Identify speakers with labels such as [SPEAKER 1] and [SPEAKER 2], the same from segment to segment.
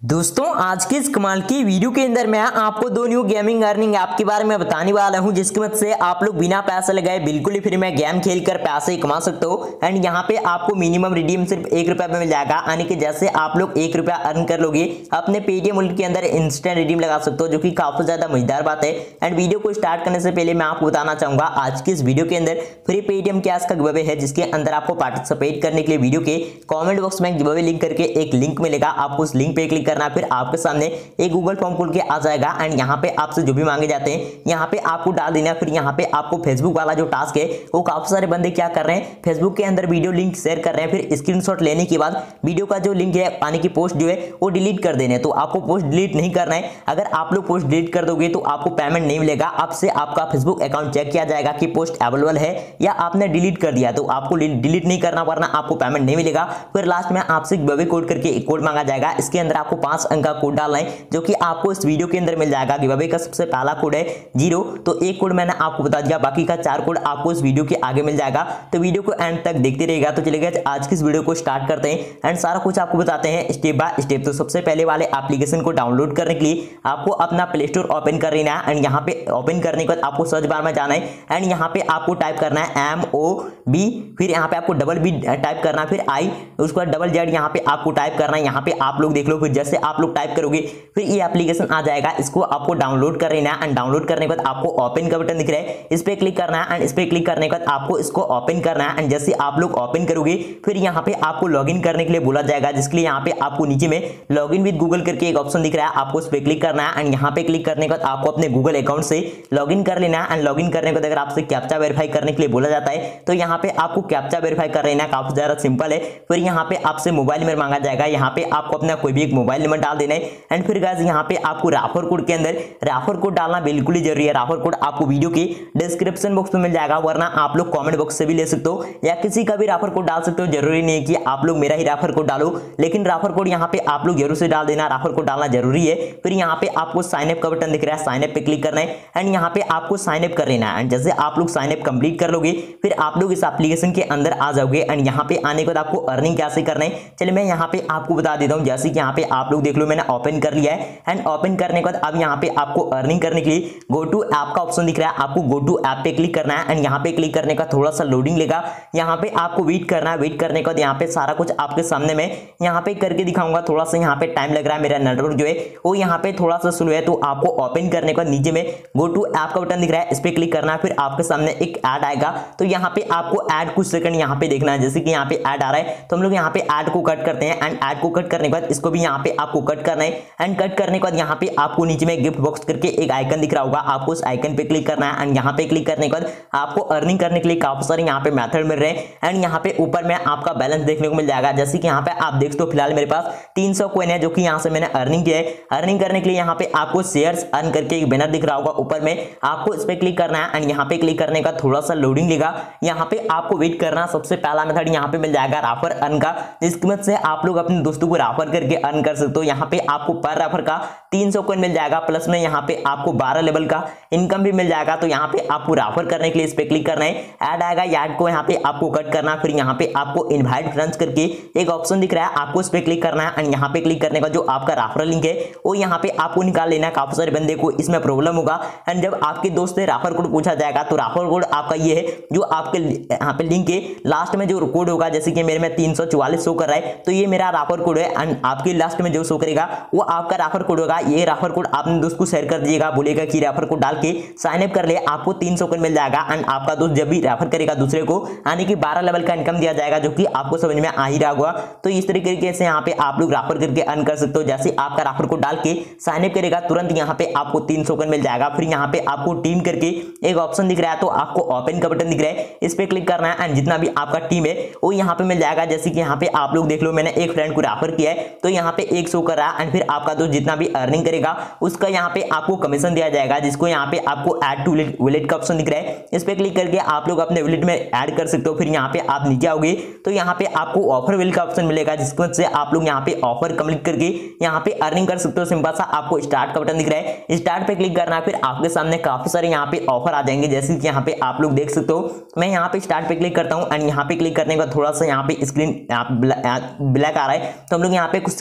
[SPEAKER 1] दोस्तों आज की इस कमाल की वीडियो के अंदर मैं आपको दो न्यू गेमिंग अर्निंग ऐप के बारे में बताने वाला हूं जिसकी मदद से आप लोग बिना पैसे लगाए बिल्कुल ही फ्री में गेम खेलकर पैसे कमा सकते हो। एंड यहां पे आपको मिनिमम रिडीम सिर्फ ₹1 में मिल जाएगा, यानी कि जैसे आप लोग ₹1 अर्न कर लोगे अपने पेटीएम वॉलेट के अंदर इंस्टेंट रिडीम लगा सकते हो, जो कि काफी ज्यादा मजेदार बात है। एंड वीडियो को स्टार्ट करने से पहले मैं आपको बताना चाहूंगा आज की इस वीडियो के अंदर फ्री पेटीएम कैश का गिवअवे है, जिसके अंदर आपको पार्टिसिपेट करने के लिए वीडियो के कॉमेंट बॉक्स में गिवअवे लिंक करके एक लिंक मिलेगा। आपको उस लिंक पे क्लिक करना, फिर आपके सामने एक गूगल फॉर्म खुल के आ जाएगा। एंड यहाँ पे आपसे जो भी मांगे जाते हैं यहाँ पे आपको डाल देना। फिर यहाँ पे आपको फेसबुक वाला जो टास्क है वो काफी सारे बंदे क्या कर रहे हैं, फेसबुक के अंदर वीडियो लिंक शेयर कर रहे हैं, फिर स्क्रीनशॉट लेने के बाद वीडियो का जो लिंक है पानी की पोस्ट जो है वो डिलीट कर देने। तो आपको पोस्ट डिलीट नहीं करना है। अगर आप लोग पोस्ट डिलीट कर दोगे तो आपको पेमेंट नहीं मिलेगा। आपसे आपका फेसबुक अकाउंट चेक किया जाएगा कि पोस्ट अवेलेबल है या आपने डिलीट कर दिया, तो आपको डिलीट नहीं करना, वरना आपको पेमेंट नहीं मिलेगा। फिर लास्ट में आपसे गिवअवे कोड करके एक कोड मांगा जाएगा। इसके अंदर आपको 5 अंक का कोड डालना है, जो कि आपको इस वीडियो के अंदर मिल जाएगा। गिवअवे का सबसे पहला कोड है 0, तो एक कोड मैंने आपको बता दिया, बाकी का 4 कोड आपको इस वीडियो के आगे मिल जाएगा। तो वीडियो को एंड तक देखते रहिएगा। तो चलिए आज की इस वीडियो को स्टार्ट करते हैं एंड सारा कुछ आपको बताते हैं स्टेप बाय स्टेप। तो सबसे पहले वाले एप्लीकेशन को डाउनलोड करने के लिए आपको अपना प्ले स्टोर ओपन कर लेना है। एंड यहाँ पे ओपन करने के बाद आपको सर्च बार में जाना है एंड यहाँ पे आपको टाइप करना है MOB, फिर यहाँ पे आपको डबल B टाइप करना है, फिर I, उसके बाद डबल Z यहाँ पे आपको टाइप करना है। यहाँ पे आप लोग देख लो, फिर जैसे आप लोग टाइप करोगे फिर ये एप्लीकेशन आ जाएगा। इसको आपको डाउनलोड कर लेना है एंड डाउनलोड करने के बाद आपको ओपन का बटन दिख रहा है, इस पे क्लिक करना है। एंड इस पे क्लिक करने के बाद आपको इसको ओपन करना है। एंड जैसे आप लोग ओपन करोगे फिर यहाँ पे आपको लॉगिन करने के लिए बोला जाएगा, जिसके लिए यहाँ पे आपको नीचे में लॉगिन विद गूगल करके एक ऑप्शन दिख रहा है, आपको उस पे क्लिक करना है। एंड यहाँ पे क्लिक करने के बाद आपको अपने गूगल अकाउंट से लॉगिन कर लेना है। एंड लॉगिन करने के बाद अगर आपसे कैप्चा वेरीफाई करने के लिए बोला जाता है तो यहाँ पे आपको कैप्चा वेरीफाई कर लेना है, काफी ज्यादा सिंपल है। फिर यहाँ पे आपसे मोबाइल नंबर मांगा जाएगा, यहाँ पे आपको अपना कोई भी एक मोबाइल नंबर डाल देना है। एंड फिर गाइस यहाँ पे आपको रेफर कोड के अंदर रेफर कोड डालना बिल्कुल ही जरूरी है। रेफर कोड आपको वीडियो के डिस्क्रिप्शन बॉक्स में मिल जाएगा, वरना आप लोग कमेंट बॉक्स से भी ले सकते हो या किसी का भी रेफर कोड डाल सकते हो। जरूरी नहीं है कि आप लोग मेरा ही रेफर कोड डालो, लेकिन रेफर कोड यहाँ पे आप लोग जरूर से डाल देना। रेफर कोड डालना जरूरी है। फिर यहाँ पे आपको साइन अप का बटन दिख रहा है, साइन अप पे क्लिक करना है एंड यहाँ पे आपको साइन अप कर लेना है। एंड जैसे आप लोग साइन अप कंप्लीट कर लोगे फिर आप लोग इस एप्लीकेशन के अंदर आ जाओगे। एंड यहाँ पे आने के बाद आपको अर्निंग कैसे करना है चलिए मैं यहाँ पे आपको बता देता हूँ। जैसे कि यहाँ पे आप लोग देख लो मैंने ओपन कर लिया है। एंड ओपन करने के बाद अब यहाँ पे आपको अर्निंग करने के लिए गो टू ऐप का ऑप्शन दिख रहा है, आपको गो टू ऐप पे क्लिक करना है। एंड यहाँ पे क्लिक करने का थोड़ा सा लोडिंग लेगा, यहाँ पे आपको वेट करना है। वेट करने के बाद यहाँ पे सारा कुछ आपके सामने में यहाँ पे करके दिखाऊंगा। थोड़ा सा यहाँ पे टाइम लग रहा है, मेरा नेटवर्क जो है वो यहाँ पे थोड़ा सा स्लो है। तो आपको ओपन करने के बाद नीचे में गो टू ऐप का बटन दिख रहा है, इस पे क्लिक करना है। फिर आपके सामने एक ऐड आएगा, तो यहाँ पे आपको ऐड कुछ सेकंड यहाँ पे देखना है। जैसे कि यहाँ पे ऐड आ रहा है तो हम लोग यहाँ पे ऐड को कट करते हैं। एंड ऐड को कट करने के बाद इसको भी यहाँ पे आपको कट करना है। एंड कट करने के बाद यहाँ पे आपको नीचे में गिफ्ट बॉक्स करके एक आइकन दिख रहा होगा, आपको उस आइकन पे क्लिक करना है। एंड यहाँ पे क्लिक करने के बाद आपको अर्निंग करने के लिए काफी सारे यहाँ पे मेथड मिल रहे हैं। एंड यहाँ पे ऊपर में आपका बैलेंस देखने को मिल जाएगा। जैसे कि यहाँ पे आप देख सकते हो फिलहाल मेरे पास 300 कॉइन है, जो कि यहाँ से मैंने अर्निंग किया है। अर्निंग करने के लिए यहाँ पे आपको शेयर्स अर्न करके एक बैनर दिख रहा होगा ऊपर में, आपको इस पे क्लिक करना है। एंड यहाँ पे क्लिक करने का थोड़ा सा लोडिंग लेगा, यहाँ पे आपको वेट करना। सबसे पहला मेथड यहाँ पे मिल जाएगा रेफर अर्न का, जिसकी मदद से आप लोग अपने दोस्तों को रेफर करके अर्न कर सकते हो। यहाँ पे आपको पर रेफर का 300 कॉइन मिल जाएगा, प्लस में यहाँ पे आपको 12 लेवल का इनकम भी मिल जाएगा। तो यहाँ पे आपको रेफर करने के लिए इस पे क्लिक करना है। ऐड आएगा, ऐड को यहाँ पे आपको कट करना। फिर यहाँ पे आपको इनवाइट फ्रेंड्स करके एक ऑप्शन दिख रहा है, आपको इस पे क्लिक करना है। एंड यहाँ पे क्लिक करने का जो आपका रेफरल लिंक है वो यहाँ पे आपको निकाल लेना है। काफी सारे बंदे को इसमें प्रॉब्लम होगा। एंड जब आपके दोस्त से रेफर कोड पूछा जाएगा तो रेफर कोड आपका ये है, जो आपके यहाँ पे लिंक के लास्ट में जो कोड होगा, जैसे कि मेरे में 344 शो कर रहा है तो ये मेरा रेफर कोड है। एंड आपके लास्ट में जो शो करेगा वो आपका रेफर कोड होगा। ये रेफर कोड आपने दोस्त को शेयर कर दीजिएगा, बोलेगा कि रेफर कोड डाल के साइन अप कर ले, आपको 300 कॉइन मिल जाएगा। एंड आपका दोस्त जब भी रेफर करेगा दूसरे को, यानी कि 12 लेवल का इनकम दिया जाएगा, जो कि आपको समझ में आ ही रहा होगा। तो इस तरीके से यहाँ पे आप लोग रेफर करके अर्न कर सकते हो। जैसे आपका रेफर कोड डाल के साइन अप करेगा तुरंत यहाँ पे आपको 300 कॉइन मिल जाएगा। फिर यहाँ पे आपको टीम करके एक ऑप्शन दिख रहा है, तो आपको ओपन का बटन दिख रहा है, इस पे क्लिक करना है। एंड जितना भी आपका टीम है वो यहाँ पे मिल जाएगा। जैसे कि यहाँ पे आप लोग देख लो मैंने एक फ्रेंड को रेफर किया है तो यहाँ पे एक शो कर रहा है। एंड फिर आपका दोस्त जितना भी अर्निंग करेगा उसका यहाँ पे आपको कमीशन दिया जाएगा, जिसको यहाँ पे आपको ऐड टू वॉलेट का ऑप्शन दिख रहा है, इस पे क्लिक करके आप लोग अपने वॉलेट में ऐड कर सकते हो। फिर यहाँ पे आप नीचे आओगे तो यहाँ पे आपको ऑफर वॉलेट का ऑप्शन मिलेगा, जिसकी वजह से आप लोग यहाँ पे ऑफर कंप्लीट करके यहाँ पे अर्निंग कर सकते हो। सिंपल सा आपको स्टार्ट का बटन दिख रहा है, स्टार्ट पे क्लिक करना है। फिर आपके सामने काफी सारे यहाँ पे ऑफर आ जाएंगे, जैसे कि यहाँ पे आप लोग देख सकते हो। मैं यहाँ पे स्टार्ट पे क्लिक करता हूँ एंड यहाँ पे क्लिक करने के बाद थोड़ा सा यहाँ पे स्क्रीन ब्लैक आ रहा है, तो हम लोग यहाँ पे कुछ सेकंड वेट करते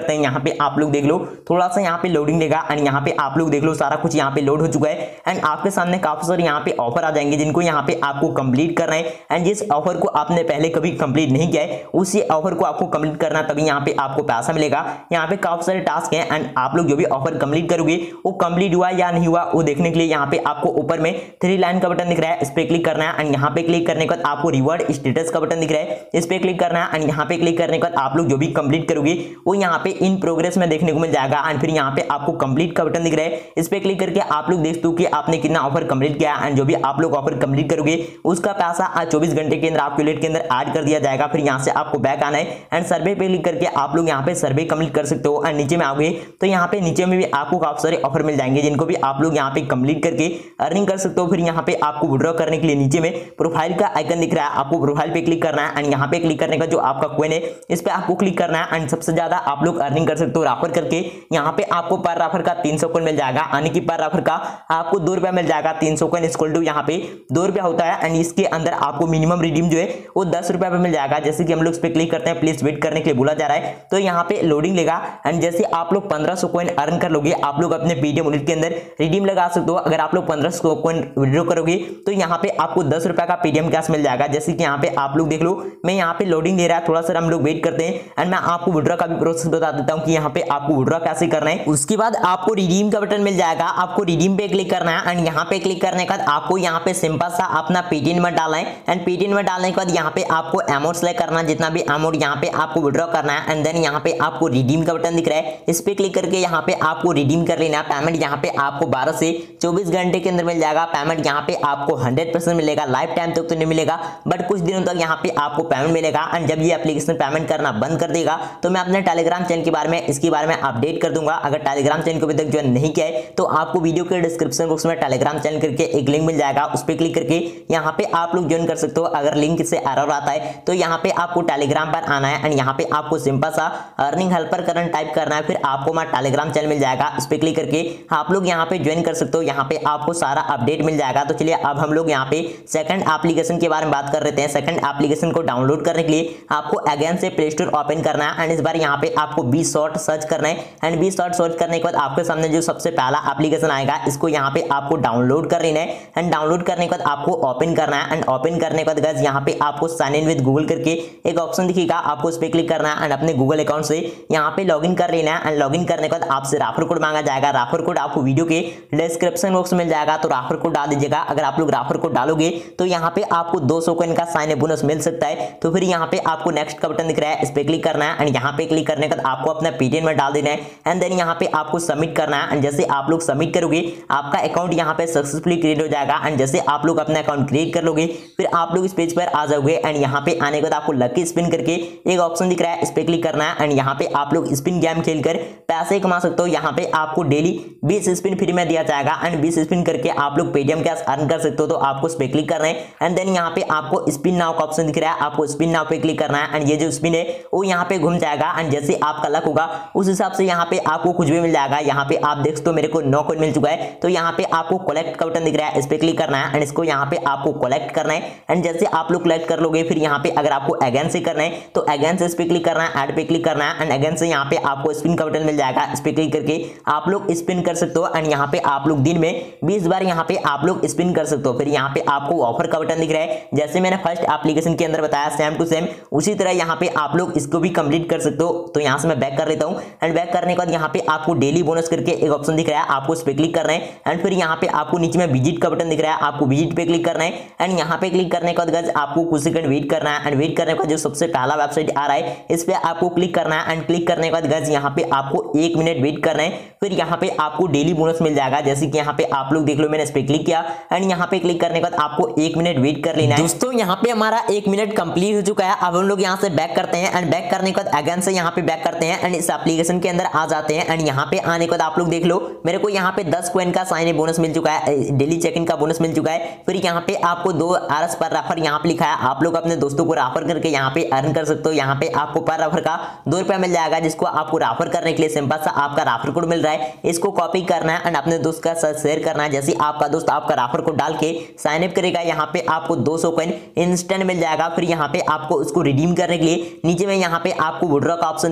[SPEAKER 1] करते हैं, यहाँ पे आप लोग देख लो थोड़ा सा यहाँ पे लोडिंग लेगा एंड यहाँ पे आप लोग देख लो सारा कुछ यहाँ पे लोड हो चुका है एंड आपके सामने काफी सारे यहाँ पे ऑफर आ जाएंगे जिनको यहाँ पे आपको कंप्लीट करना है एंड जिस ऑफर को आपने पहले कभी कंप्लीट नहीं किया है उसी ऑफर को आपको कंप्लीट करना, तभी यहाँ पे आपको पैसा मिलेगा। यहाँ पे काफी सारे टास्क हैं एंड आप लोग जो भी ऑफर कंप्लीट करोगे वो कंप्लीट हुआ या नहीं हुआ वो देखने के लिए यहाँ पे आपको ऊपर में 3 लाइन का बटन दिख रहा है, इस पे क्लिक करना है एंड यहाँ पे क्लिक करने के बाद आपको रिवॉर्ड स्टेटस का बटन दिख रहा है, इस पे क्लिक करना है एंड यहाँ पे क्लिक करने के बाद आप लोग जो भी कंप्लीट करोगे वो यहाँ पे इन प्रोग्रेस में देखने को मिल जाएगा एंड फिर यहाँ पे आपको कंप्लीट का बटन दिख रहा है, इस पे क्लिक करके आप लोग देख दो कि आपने कितना ऑफर कंप्लीट किया एंड जो भी आप लोग ऑफर कंप्लीट करोगे उसका पैसा आज 24 घंटे के अंदर आपके वॉलेट के अंदर ऐड कर दिया जाएगा। फिर यहाँ से आपको बैक आना है एंड सर्वे पे क्लिक करके आप लोग यहाँ पे सर्वे कंप्लीट कर सकते हो एंड नीचे में आओगे तो यहाँ पे नीचे में भी आपको काफी सारे ऑफर मिल जाएंगे जिनको भी आप लोग यहाँ पे कंप्लीट करके अर्निंग कर सकते हो। फिर यहाँ पे आपको विड्रॉ करने के लिए नीचे में प्रोफाइल का आइकन दिख रहा है, आपको प्रोफाइल पे क्लिक करना है एंड यहाँ पे क्लिक करने का जो आपका कॉइन है इस पे आपको क्लिक करना है एंड सबसे ज्यादा आप लोग अर्निंग कर सकते हो राफर करके। यहाँ पे आपको पर राफर का 300 कॉइन मिल जाएगा, यानी कि पर राफर का आपको 2 रुपया मिल जाएगा। 300 कॉइन इक्वल टू यहाँ पे 2 रुपया होता है एंड इसके अंदर आपको मिनिमम रिडीम जो है वो 10 रुपया पे मिल जाएगा। जैसे कि हम लोग इस पे क्लिक करते हैं, प्लीज वेट करने के लिए बोला जा रहा है, तो यहाँ पे लोडिंग लेगा एंड जैसे आप लोग 1500 कॉइन अर्न कर लोगे आप लोग अपने पेटीएम वॉलेट के अंदर रिडीम लगा सकते हो। अगर आप लोग 1500 कॉइन विड्रॉ करोगे तो यहाँ पे आपको 10 रुपया का पेटीएम कैश मिल जाएगा। जैसे कि यहाँ पे आप लोग देख लो, मैं यहाँ पे लोडिंग दे रहा है, थोड़ा सा हम लोग वेट करते हैं एंड मैं आपको विड्रॉ का भी प्रोसेस बता देता हूँ कि यहाँ पे आपको विड्रॉ कैसे करना है। उसके बाद आपको रिडीम का बटन मिल जाएगा, आपको रिडीम पे क्लिक करना है एंड यहाँ पे क्लिक करने के बाद आपको यहाँ पे सिंपल सा अपना पेटीएम में डालना है एंड पेटीएम में डालने के बाद यहाँ पे आपको अमाउंट सेलेक्ट करना है, जितना भी अमाउंट यहाँ पे आपको विड्रॉ करना है एंड देन यहाँ पे आपको रिडीम का बटन दिख रहा है, इस पे क्लिक करके यहाँ पे आपको रिडीम कर लेना है। पेमेंट यहाँ पे आपको 12 से 24 घंटे के अंदर मिल जाएगा। पेमेंट यहाँ पे आपको 100% मिलेगा, लाइफ टाइम तक तो नहीं मिलेगा बट कुछ दिनों तक यहाँ पे आपको पेमेंट मिलेगा एंड जब ये एप्लीकेशन पेमेंट करना बंद कर देगा तो मैं अपने टेलीग्राम चैनल के बारे में इसके बारे में अपडेट कर दूंगा। अगर टेलीग्राम चैनल को अभी तक ज्वाइन नहीं किया है तो आपको वीडियो के डिस्क्रिप्शन बॉक्स में टेलीग्राम चैनल करके एक लिंक मिल जाएगा, उस पर क्लिक करके यहाँ पे आप लोग ज्वाइन कर सकते हो। अगर लिंक से एरर आता है तो यहाँ पे आपको टेलीग्राम पर आना है एंड यहाँ पे आपको सिंपल सा अर्निंग हेल्पर करंट टाइप करना है, फिर आपको हमारा टेलीग्राम चैनल मिल जाएगा, इस पे क्लिक करके आप लोग यहाँ पे ज्वाइन कर सकते हो। यहाँ पे आपको सारा अपडेट मिल जाएगा। तो चलिए अब हम लोग यहाँ पे सेकंड एप्लीकेशन के बारे में बात कर रहे हैं। सेकंड एप्लीकेशन को डाउनलोड करने के लिए आपको अगेन से प्ले स्टोर ओपन करना है एंड इस बार यहाँ पे आपको 20 शॉर्ट सर्च करना है एंड 20 शॉर्ट सर्च करने के बाद आपके सामने जो सबसे पहला एप्लीकेशन आएगा इसको यहाँ पे आपको डाउनलोड कर लेना है एंड डाउनलोड करने के बाद आपको ओपन करना है एंड ओपन करने के बाद गाइस यहाँ पे आपको साइन इन विद गूगल करके एक ऑप्शन दिखेगा, आपको उस पर क्लिक करना है एंड अपने गूगल अकाउंट से यहाँ पे लॉगिन कर लेना है एंड लॉगिन करने के बाद आपसे रेफर कोड मांगा जाएगा। रेफर कोड आपको वीडियो के डिस्क्रिप्शन बॉक्स में मिल जाएगा, तो रेफर कोड डाल दीजिएगा। अगर आप लोग रेफर कोड डालोगे तो यहाँ पे आपको 200 कॉइन का साइन इन बोनस मिल सकता है। तो फिर यहाँ पे आपको नेक्स्ट का बटन दिख रहा है, इस पे क्लिक करना है एंड यहाँ पे क्लिक करने के बाद आपको अपना पेटीएम में डाल देना है एंड देन यहाँ पे आपको सबमिट करना है एंड जैसे आप लोग सबमिट करोगे आपका अकाउंट यहाँ पे सक्सेसफुली क्रिएट हो जाएगा एंड जैसे आप लोग अपना अकाउंट क्रिएट कर लोगे फिर आप लोग इस पेज पर आ जाओगे एंड यहाँ पे आने के बाद आपको लकी स्पिन करके एक ऑप्शन दिख रहा है, इस पे क्लिक करना है एंड यहाँ पे आप लोग स्पिन गेम खेलकर पैसे कमा सकते हो। यहाँ पे आपको डेली 20 स्पिन फ्री में दिया जाएगा एंड 20 स्पिन करके आप लोग पेटीएम कैश अर्न कर सकते हो। तो आपको इस पे क्लिक करना है एंड देन यहाँ पे आपको स्पिन नाउ का ऑप्शन दिख रहा है, आपको स्पिन नाउ पे क्लिक करना है एंड ये जो स्पिन है वो यहाँ पे घूम जाएगा एंड जैसे आपका लक होगा उस हिसाब से यहाँ पे आपको कुछ भी मिल जाएगा। यहाँ पे आप देख सकते हो मेरे को 9 कॉइन मिल चुका है, तो यहाँ पे आपको कलेक्ट का बटन दिख रहा है, इस पे क्लिक करना है एंड इसको यहाँ पे आपको कलेक्ट करना है एंड जैसे आप लोग कलेक्ट कर लोगे फिर यहाँ पे अगर आपको अगेन से करना है तो अगेन से इस पे क्लिक करना है, ऐड पे क्लिक करना है एंड अगेन से यहाँ पे आपको स्पिन का बटन मिल जाएगा, इस पे क्लिक करके आप लोग स्पिन कर सकते हो एंड यहाँ पे आप लोग दिन में 20 बार यहाँ पे आप लोग स्पिन कर सकते हो। फिर यहाँ पे आपको ऑफर का बटन दिख रहा है, जैसे मैंने फर्स्ट एप्लीकेशन के अंदर बताया सेम टू सेम उसी तरह यहाँ पे आप लोग इसको भी कंप्लीट कर सकते हो। तो यहाँ से मैं बैक कर लेता हूँ एंड बैक करने के बाद यहाँ पे आपको डेली बोनस करके एक ऑप्शन दिख रहा है, आपको इस पे क्लिक करना है एंड फिर यहाँ पे आपको नीचे में विजिट का बटन दिख रहा है, आपको विजिट पे क्लिक करना है एंड यहाँ पे क्लिक करने के बाद गाइस आपको कुछ सेकंड वेट करना है एंड वेट करने के बाद जो सबसे पहला वेबसाइट आ रहा है इस पे आपको क्लिक करना है एंड क्लिक करने के बाद गाइस यहाँ पे आपको 1 मिनट वेट करना है, फिर यहाँ पे आपको डेली बोनस मिल जाएगा। जैसे कि यहाँ पे आप लोग देख लो मैंने इस पे क्लिक किया एंड यहाँ पे क्लिक करने के बाद आपको 1 मिनट वेट कर लेना है। दोस्तों यहाँ पे हमारा 1 मिनट कंप्लीट हो चुका है। अब हम लोग यहाँ से बैक करते हैं एंड बैक करने के बाद अगेन से यहाँ पे बैक करते हैं एंड इस एप्लीकेशन के अंदर आ जाते हैं एंड यहाँ पे आने के बाद आप लोग देख लो मेरे को यहाँ पे 10 कॉइन का साइन इन बोनस मिल चुका है, डेली चेक इन का बोनस मिल चुका है। फिर यहाँ पे आपको 2 RS पर रेफर यहाँ पे लिखा है, आप लोग अपने दोस्तों को रेफर करके यहाँ पे अर्न कर सकते हो। यहाँ पे आपको पर रेफर का 2 रुपया मिल जाएगा, जिसको आपको रेफर करने के लिए सिंपल सा आपका रेफर कोड मिल रहा है, इसको कॉपी करना है एंड अपने दोस्त का साथ शेयर करना है। जैसे आपका दोस्त आपका रेफर कोड डाल के साइन अप करेगा यहाँ पे आपको 200 कॉइन इंस्टेंट मिल जाएगा। फिर यहाँ पे आपको उसको रिडीम करने के लिए नीचे में यहाँ पे आपको विड्रॉ का ऑप्शन दिख रहा है,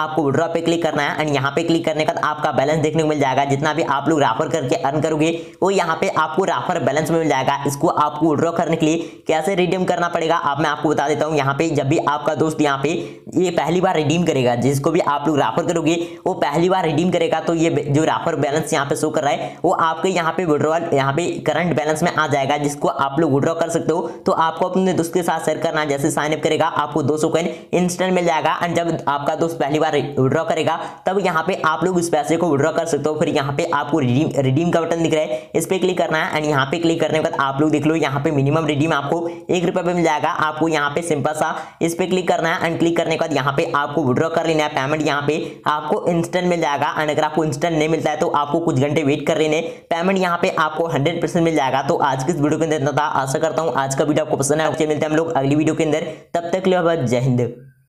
[SPEAKER 1] आपको विड्रॉ पे क्लिक करना है एंड यहाँ पे क्लिक करने के बाद आपका बैलेंस देखने को मिल जाएगा। जितना भी आप लोग रेफर करके अर्न करोगे वो यहाँ पे आपको रेफर बैलेंस में मिल जाएगा। इसको आपको विड्रॉ करने के लिए कैसे रिडीम करना पड़ेगा आप मैं आपको बता देता हूँ। यहाँ पे जब भी आपका दोस्त यहाँ पे ये पहली बार रिडीम करेगा, जिसको भी आप लोग रेफर करोगे वो पहली बार रिडीम करेगा, तो ये जो रेफर बैलेंस यहाँ पे शो कर रहा है वो आपके यहाँ पे विड्रॉल यहाँ पे करंट बैलेंस में आ जाएगा, जिसको आप लोग विड्रॉ कर सकते हो। तो आपको अपने दोस्त के साथ शेयर करना है। जैसे साइन अप करेगा आपको 200 कॉइन इंस्टेंट मिल जाएगा एंड जब आपका दोस्त पहली बार विड्रॉ करेगा तब यहाँ पे आप लोग उस पैसे को विड्रॉ कर सकते हो। फिर यहाँ पे आपको रिडीम का बटन दिख रहा है, इस पे क्लिक करना है एंड यहाँ पे क्लिक करने के बाद आप लोग देख लो यहाँ पे मिनिमम रिडीम आपको 1 रुपए पे मिल जाएगा। आपको यहाँ पे सिंपल सा इस पे क्लिक करना है एंड क्लिक करने के बाद यहाँ पे आपको विड्रॉ कर लेना है। पेमेंट यहाँ पे आपको इंस्टेंट मिल जाएगा एंड अगर आपको इंस्टेंट नहीं मिलता है तो आपको कुछ घंटे वेट कर लेने, पेमेंट यहाँ पे आपको 100% मिल जाएगा। तो आज की इस वीडियो के अंदर इतना था। आशा करता हूँ आज का वीडियो आपको पसंद है। मिलते हैं हम लोग अगली वीडियो के अंदर, तब तक के लिए जय हिंद।